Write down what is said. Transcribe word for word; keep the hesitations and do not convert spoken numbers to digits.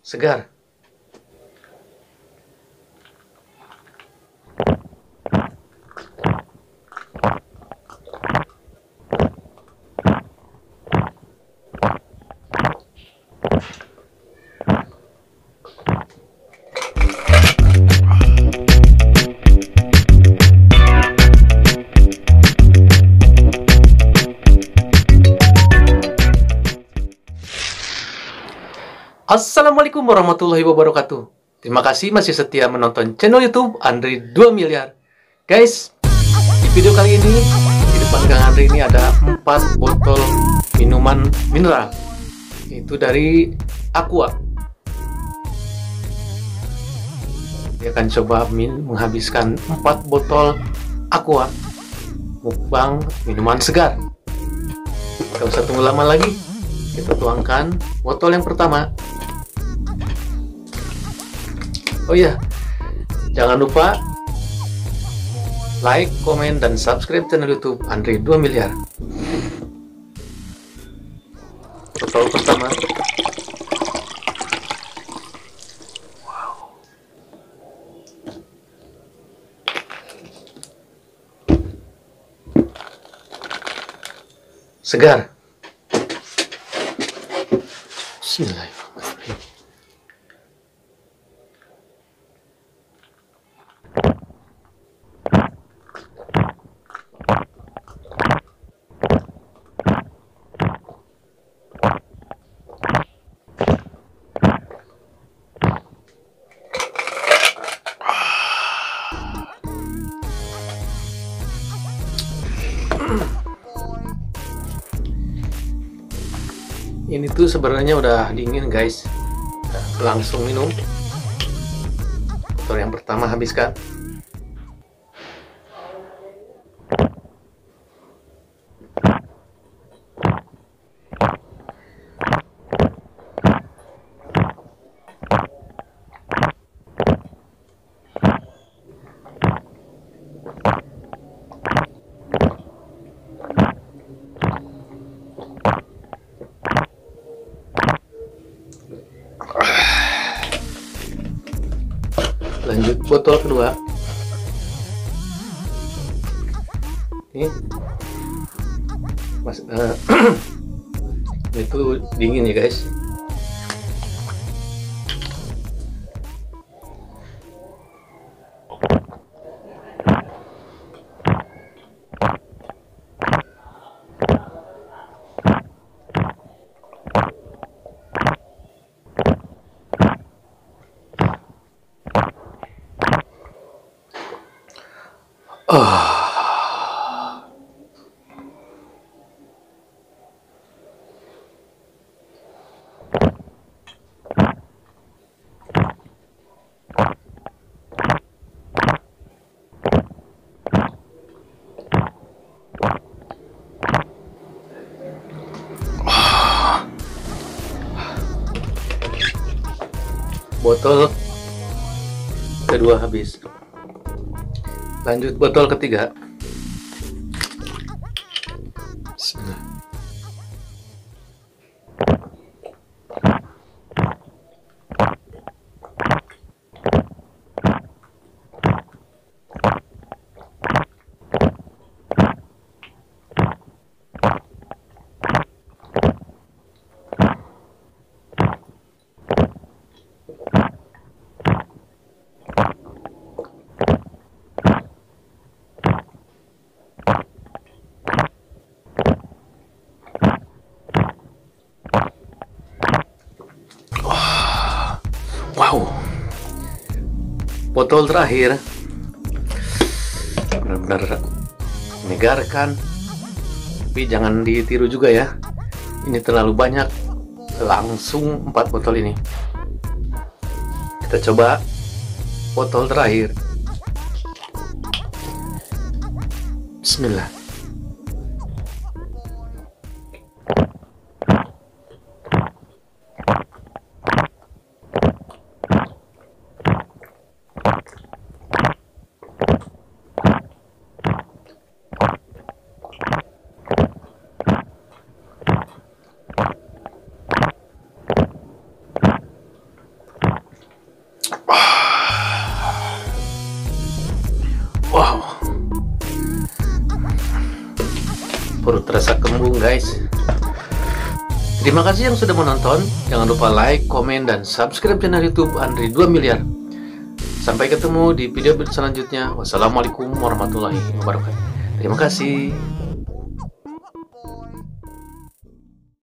segar. Assalamualaikum warahmatullahi wabarakatuh. Terima kasih masih setia menonton channel YouTube Andri dua miliar. Guys, di video kali ini di depan Kang Andri ini ada empat botol minuman mineral. Itu dari Aqua. Dia akan coba min menghabiskan empat botol Aqua. Mukbang minuman segar. Tidak usah tunggu lama lagi. Kita tuangkan botol yang pertama. Oh iya, jangan lupa like, komen, dan subscribe channel YouTube Andri dua miliar. Botol pertama. Wow. Segar. Bismillahirrahmanirrahim. Ini tuh sebenarnya udah dingin guys. Langsung minum. Botol yang pertama habiskan. Lanjut botol kedua. Ini mas uh, itu dingin ya guys. Oh. Botol kedua habis. Lanjut botol ketiga. Bismillah. Wow, botol terakhir benar-benar menyegarkan, tapi jangan ditiru juga ya. Ini terlalu banyak, langsung empat botol ini. Kita coba botol terakhir. Bismillah. perut terasa kembung guys. Terima kasih yang sudah menonton. Jangan lupa like, komen, dan subscribe channel YouTube Andri dua miliar. Sampai ketemu di video selanjutnya. Wassalamualaikum warahmatullahi wabarakatuh. Terima kasih.